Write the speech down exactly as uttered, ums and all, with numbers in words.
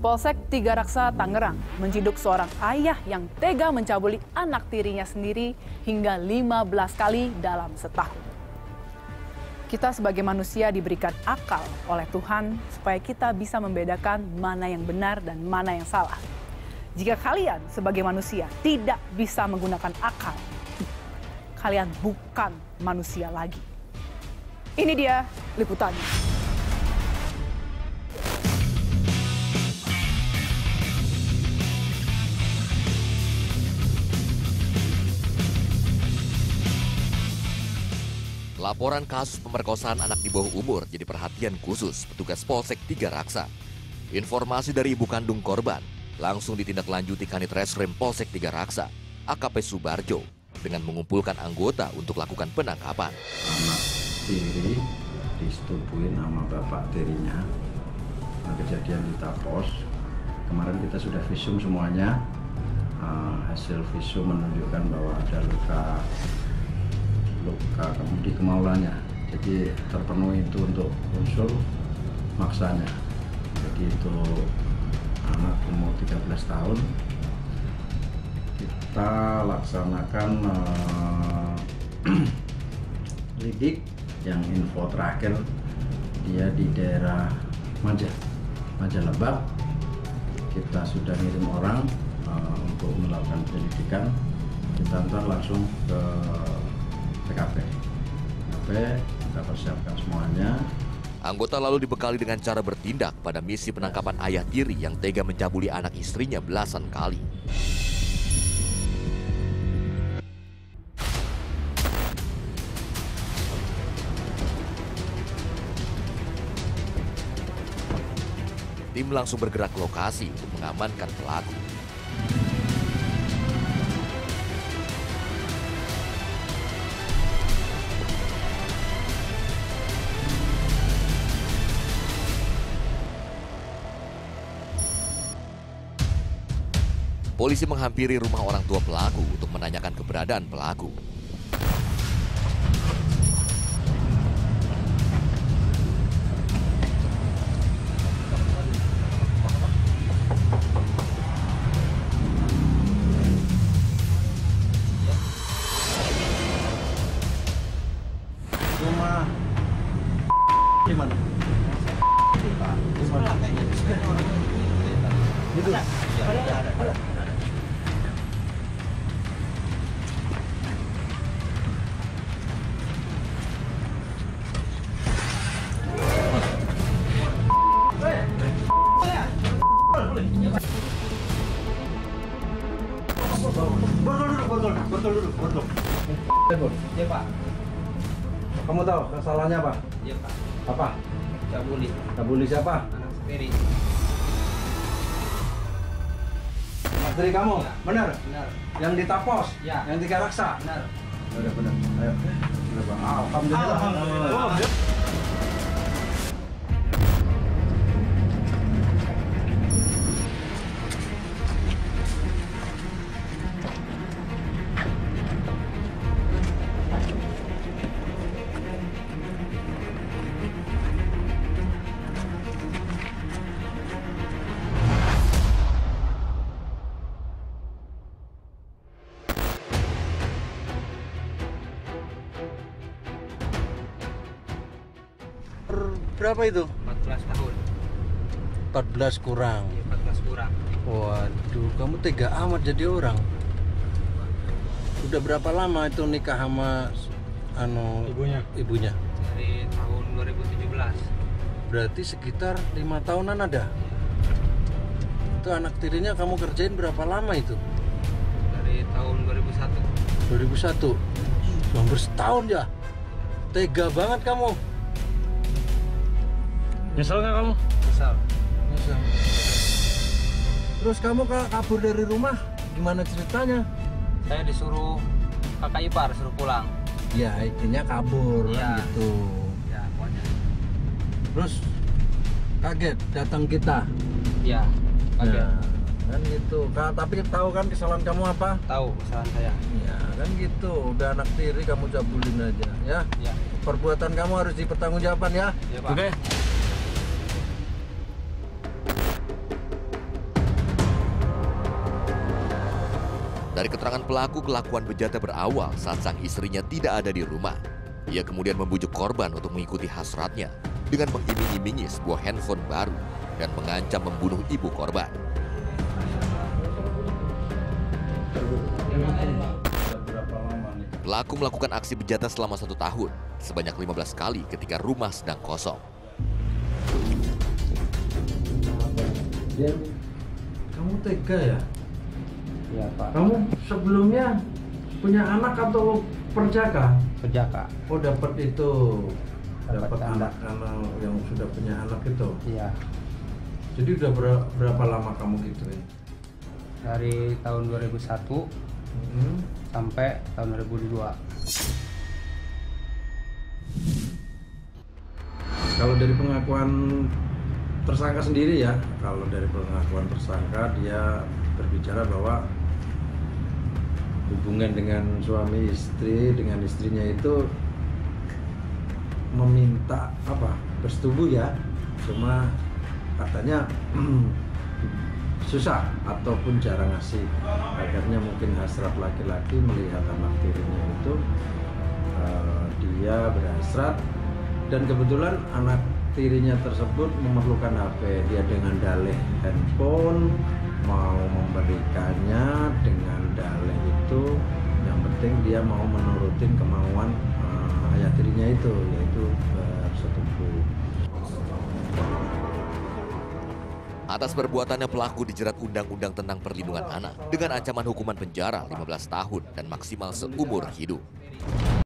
Polsek Tiga Raksa, Tangerang menciduk seorang ayah yang tega mencabuli anak tirinya sendiri hingga lima belas kali dalam setahun. Kita sebagai manusia diberikan akal oleh Tuhan supaya kita bisa membedakan mana yang benar dan mana yang salah. Jika kalian sebagai manusia tidak bisa menggunakan akal, kalian bukan manusia lagi. Ini dia liputannya. Laporan kasus pemerkosaan anak di bawah umur jadi perhatian khusus petugas Polsek Tiga Raksa. Informasi dari ibu kandung korban langsung ditindaklanjuti Kanit Reskrim Polsek Tiga Raksa, A K P Subarjo, dengan mengumpulkan anggota untuk lakukan penangkapan. Anak tiri disetubuhin sama bapak tirinya. Nah, kejadian di Tapos. Kemarin kita sudah visum semuanya. Uh, hasil visum menunjukkan bahwa ada luka luka di kemaluannya, jadi terpenuhi itu untuk unsur maksanya. Jadi itu anak umur tiga belas tahun. Kita laksanakan uh, lidik. Yang info terakhir dia di daerah Maja Majalebak. Kita sudah ngirim orang uh, untuk melakukan penyelidikan. Kita ntar langsung ke T K P. T K P kita persiapkan semuanya. Anggota lalu dibekali dengan cara bertindak pada misi penangkapan ayah tiri yang tega mencabuli anak istrinya belasan kali. Tim langsung bergerak ke lokasi untuk mengamankan pelaku. Polisi menghampiri rumah orang tua pelaku untuk menanyakan keberadaan pelaku. Rumah di mana? Di mana? Itu. Borgol dulu, borgol, borgol dulu, borgol. Iya Pak. Kamu tahu kesalahannya apa? Iya Pak. Apa? Cabuli. Cabuli siapa? Anak sendiri. Istri kamu? Ya. Benar? Benar. Yang di Tapos? Ya. Yang Tiga Raksa? Benar. Udah benar. Ayo. Alhamdulillah. Alhamdulillah. Oh, berapa itu? empat belas tahun. empat belas kurang. Iya, empat belas kurang. Waduh, kamu tega amat jadi orang. Udah berapa lama itu nikah sama anu ibunya? Ibunya. Dari tahun dua ribu tujuh belas. Berarti sekitar lima tahunan ada. Itu anak tirinya kamu kerjain berapa lama itu? Dari tahun dua ribu satu. dua ribu satu. Hampir setahun ya. Tega banget kamu. Nyesel nggak kamu? Nyesal. Nyesel. Terus kamu kabur dari rumah, gimana ceritanya? Saya disuruh kakak ipar suruh pulang. Ya, intinya kabur Ya. gitu. Ya, pokoknya. Terus kaget datang kita. Iya, kaget. Nah, kan gitu. Ka- tapi tahu kan kesalahan kamu apa? Tahu kesalahan saya. Ya, kan gitu. Udah anak tiri kamu cabulin aja, ya. Iya. Perbuatan kamu harus dipertanggungjawabkan ya. Iya, Pak. Oke. Dari keterangan pelaku, kelakuan bejatnya berawal saat sang istrinya tidak ada di rumah. Ia kemudian membujuk korban untuk mengikuti hasratnya dengan mengiming-imingi sebuah handphone baru dan mengancam membunuh ibu korban. Pelaku melakukan aksi bejatnya selama satu tahun, sebanyak lima belas kali ketika rumah sedang kosong. Kamu tega ya? Iya Pak. Kamu sebelumnya punya anak atau perjaka? Perjaka. Oh dapat itu, Dapat dapat anak. anak-anak yang sudah punya anak itu. Iya. Jadi udah ber- berapa lama kamu gituin? Dari tahun dua ribu satu Hmm. sampai tahun dua ribu dua. Kalau dari pengakuan tersangka sendiri ya, kalau dari pengakuan tersangka dia berbicara bahwa hubungan dengan suami istri, dengan istrinya itu meminta apa, bersetubuh ya, cuma katanya susah ataupun jarang ngasih. Akhirnya mungkin hasrat laki-laki melihat anak tirinya itu, uh, dia berhasrat, dan kebetulan anak tirinya tersebut memerlukan H P. Dia dengan dalih handphone mau memberikannya dengan dalih itu, yang penting dia mau menurutin kemauan uh, ayah tirinya itu, yaitu bersetubuh. Atas perbuatannya, pelaku dijerat Undang-Undang tentang Perlindungan Anak dengan ancaman hukuman penjara lima belas tahun dan maksimal seumur hidup.